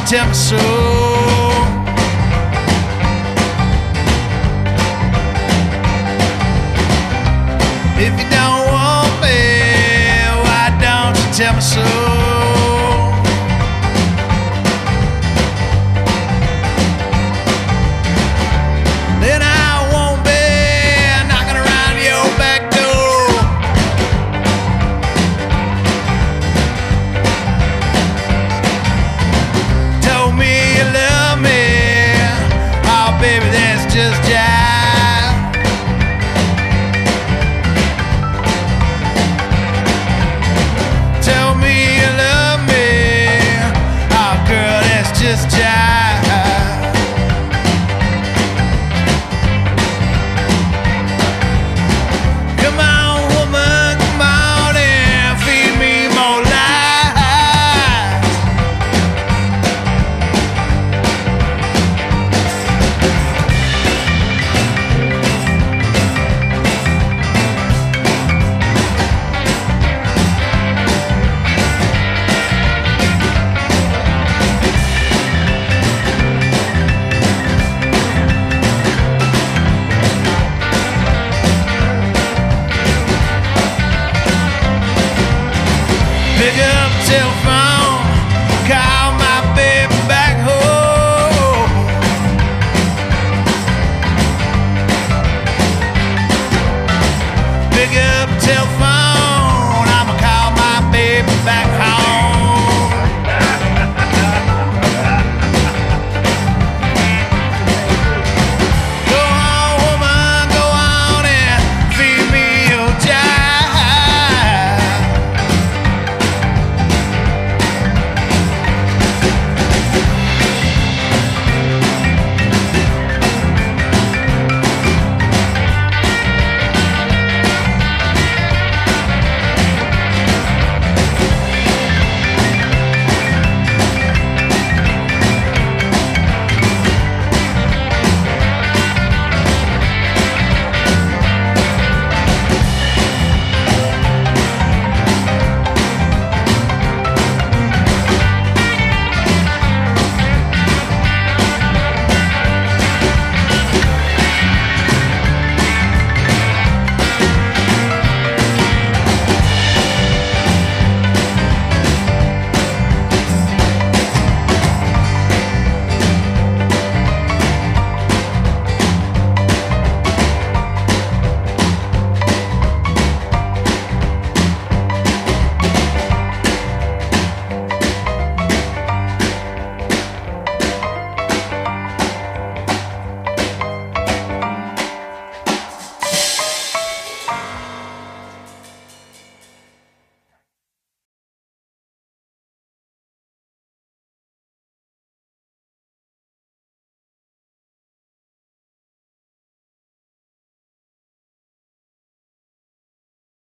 tell me so. If you don't want me, why don't you tell me so? Then I won't be knocking around your back door. Told me you love me, oh baby, that's just jive. Tell me you love me, oh girl, that's just jive.